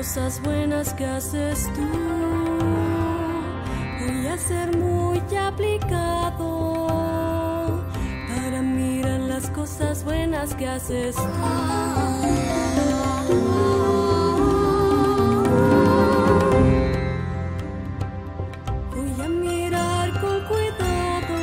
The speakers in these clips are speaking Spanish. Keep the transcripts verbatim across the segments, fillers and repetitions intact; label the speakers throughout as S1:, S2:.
S1: cosas buenas que haces tú. Voy a ser muy aplicado para mirar las cosas buenas que haces tú. Voy a mirar con cuidado.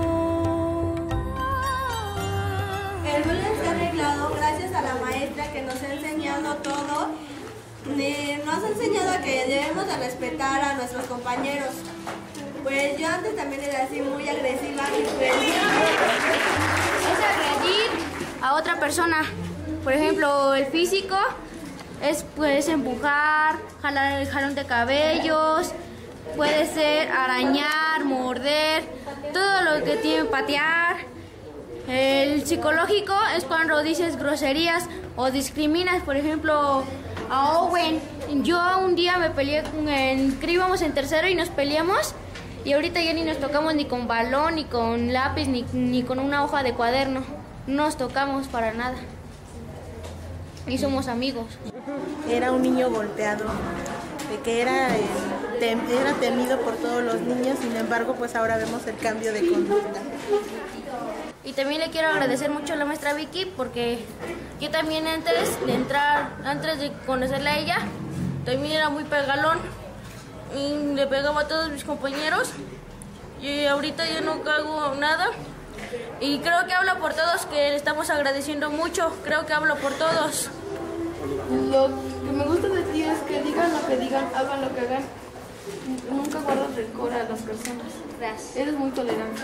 S2: El bullying se ha arreglado gracias a la maestra que nos ha enseñado todo. Nos ha enseñado que debemos de respetar a nuestros compañeros. Pues yo antes también era así muy agresiva y pues...
S3: Es agredir a otra persona. Por ejemplo, el físico es puedes empujar, jalar el jalón de cabellos, puede ser arañar, morder, todo lo que tiene patear. El psicológico es cuando dices groserías o discriminas, por ejemplo, a Owen. Yo un día me peleé con el, que íbamos en tercero y nos peleamos y ahorita ya ni nos tocamos ni con balón, ni con lápiz, ni, ni con una hoja de cuaderno. No nos tocamos para nada. Y somos amigos.
S4: Era un niño golpeado, de que era, eh, tem, era temido por todos los niños, sin embargo, pues ahora vemos el cambio de conducta.
S3: Y también le quiero agradecer mucho a la maestra Vicky porque yo también antes de entrar, antes de conocerla a ella, también era muy pegalón y le pegaba a todos mis compañeros y ahorita yo no hago nada y creo que hablo por todos, que le estamos agradeciendo mucho, creo que hablo por todos.
S5: Lo que me gusta de ti es que digan lo que digan, hagan lo que hagan, nunca guardas rencor a las personas.
S3: Gracias.
S5: Eres muy tolerante.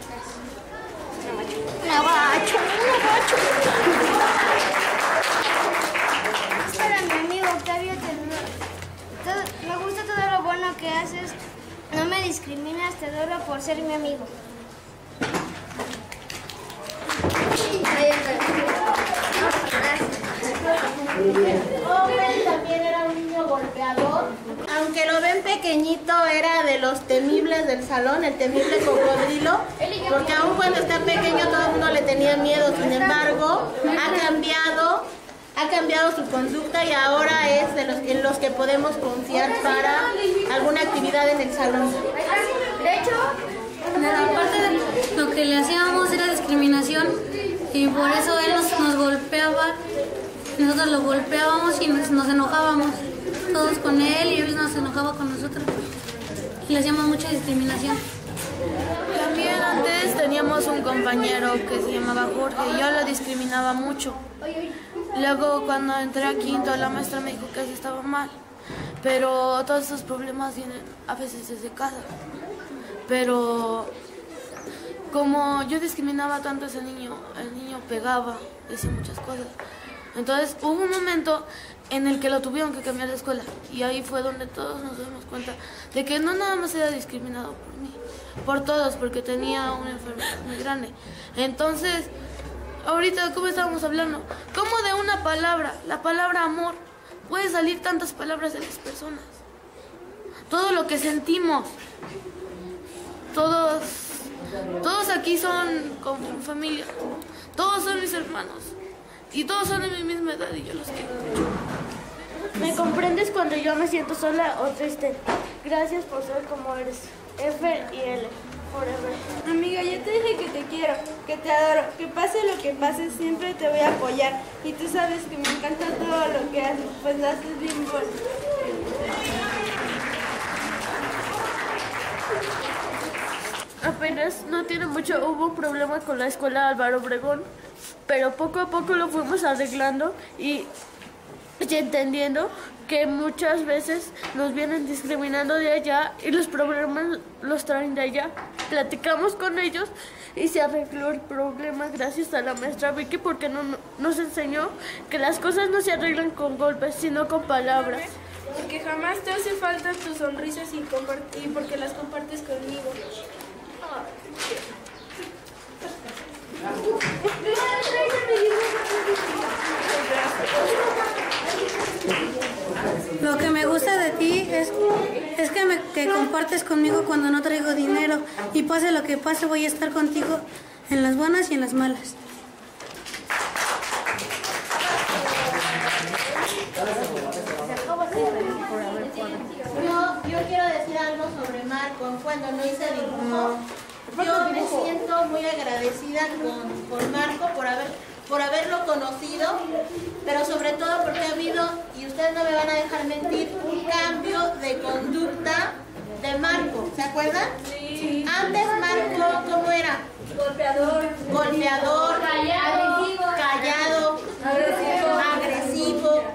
S3: Navacho, Navacho.
S6: Es para mi amigo Octavio. Todo, me gusta todo lo bueno que haces. No me discriminas, te adoro por ser mi amigo.
S4: Owen también era un niño golpeador. Aunque lo ven pequeñito, era de los temibles del salón, el temible cocodrilo, porque aún cuando está pequeño todo el mundo le tenía miedo. Sin embargo, ha cambiado, ha cambiado su conducta y ahora es de los en los que podemos confiar para alguna actividad en el salón.
S3: De hecho,
S7: aparte de lo que le hacíamos era discriminación y por eso él nos, nos golpeaba, nosotros lo golpeábamos y nos, nos enojábamos todos con él y él nos enojaba con nosotros y le hacíamos mucha discriminación.
S5: También antes teníamos un compañero que se llamaba Jorge y yo lo discriminaba mucho. Luego cuando entré a quinto la maestra me dijo que así estaba mal, pero todos esos problemas vienen a veces desde casa. Pero como yo discriminaba tanto a ese niño, el niño pegaba, decía muchas cosas. Entonces hubo un momento en el que lo tuvieron que cambiar de escuela y ahí fue donde todos nos dimos cuenta de que no nada más era discriminado por mí, por todos, porque tenía una enfermedad muy grande. Entonces, ahorita, ¿cómo estábamos hablando? ¿Cómo de una palabra, la palabra amor, puede salir tantas palabras de las personas? Todo lo que sentimos, todos, todos aquí son como familia, todos son mis hermanos. Y todos son de mi misma edad y yo los quiero mucho.
S2: Me comprendes cuando yo me siento sola o triste. Gracias por ser como eres. F y L. Forever. Amiga, ya te dije que te quiero, que te adoro, que pase lo que pase, siempre te voy a apoyar. Y tú sabes que me encanta todo lo que haces, pues lo haces bien bueno. Apenas no tiene mucho, hubo un problema con la escuela Álvaro Obregón, pero poco a poco lo fuimos arreglando y, y entendiendo que muchas veces nos vienen discriminando de allá y los problemas los traen de allá. Platicamos con ellos y se arregló el problema gracias a la maestra Vicky porque no, nos enseñó que las cosas no se arreglan con golpes, sino con palabras. Porque jamás te hace falta tus sonrisas y, y porque las compartes conmigo.
S7: Lo que me gusta de ti es, es que, me, que compartes conmigo cuando no traigo dinero y pase lo que pase voy a estar contigo en las buenas y en las malas.
S6: Se acabó.
S4: algo sobre Marco cuando no hice dibujo. Yo me siento muy agradecida con, con Marco por haber, por haberlo conocido, pero sobre todo porque ha habido, y ustedes no me van a dejar mentir, un cambio de conducta de Marco. ¿Se acuerdan? Sí. Antes Marco, ¿cómo era? Golpeador. Golpeador. Callado. Callado. Agresivo. Agresivo.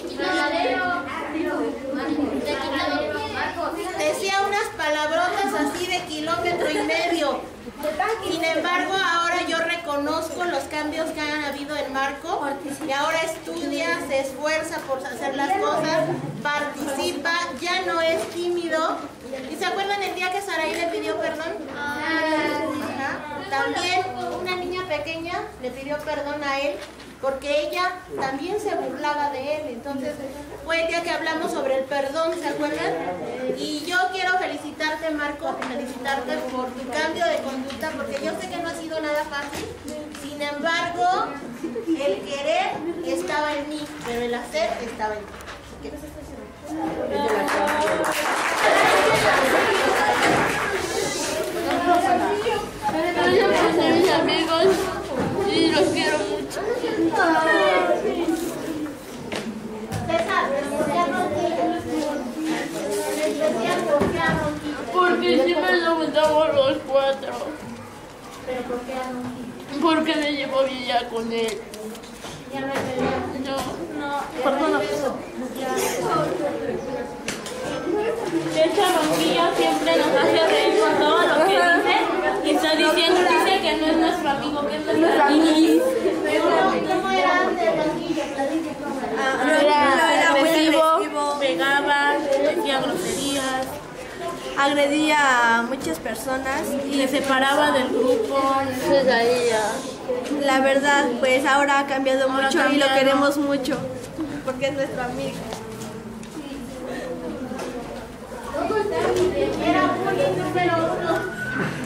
S4: Decía unas palabrotas así de kilómetro y medio. Sin embargo, ahora yo reconozco los cambios que han habido en Marco y ahora estudia, se esfuerza por hacer las cosas, participa, ya no es tímido. ¿Y se acuerdan el día que Saraí le pidió perdón? Ajá. También una niña pequeña le pidió perdón a él porque ella también se burlaba de él. Entonces fue el día que hablamos sobre el perdón, ¿se acuerdan? Y yo quiero felicitarte, Marco, felicitarte por tu cambio de conducta, porque yo sé que no ha sido nada fácil. Sin embargo, el querer estaba en mí, pero el hacer estaba en ti.
S2: Mis amigos y los quiero mucho. Porque siempre nos juntamos los cuatro.
S4: ¿Pero por qué no?
S2: Porque me llevo bien ya con él.
S4: ¿Ya no hay pelea?
S2: No, no. Perdona. Esta ronquilla siempre nos hace reír con todo lo que dice. Y está diciendo, dice que no es nuestro amigo, que es nuestro amigo.
S4: ¿Cómo era antes, Ronquilla?
S2: Era agresivo, pegaba, decía groserías,
S8: agredía a muchas personas
S2: y se separaba del grupo. Entonces ahí ya.
S8: La verdad, pues ahora ha cambiado
S2: Ahora
S8: mucho
S2: cambiado.
S8: y lo queremos mucho porque es nuestro amigo.
S4: Era bullying número uno.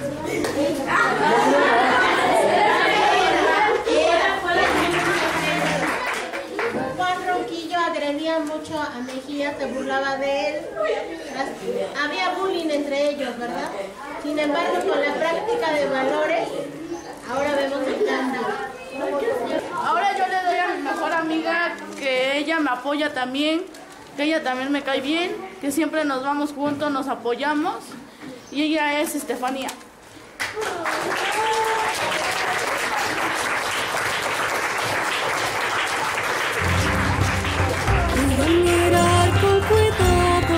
S4: Juan Ronquillo agredía mucho a Mejía, se burlaba de él. Las- había bullying entre ellos, ¿verdad? Sin embargo, con la práctica de valores, ahora vemos el cambio.
S2: Ahora yo le doy a mi mejor amiga que ella me apoya también, que ella también me cae bien, que siempre nos vamos juntos, nos apoyamos, y ella es Estefanía.
S1: Voy a mirar con cuidado.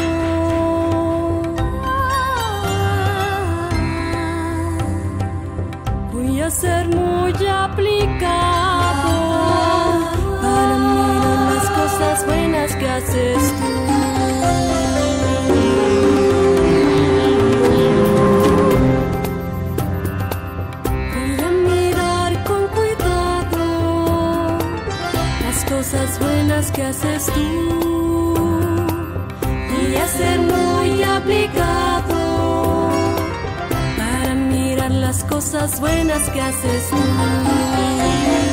S1: Voy a ser muy aplicado para mirar las cosas buenas que haces tú. Voy a mirar con cuidado las cosas buenas que haces tú. Voy a ser muy aplicado para mirar las cosas buenas que haces tú.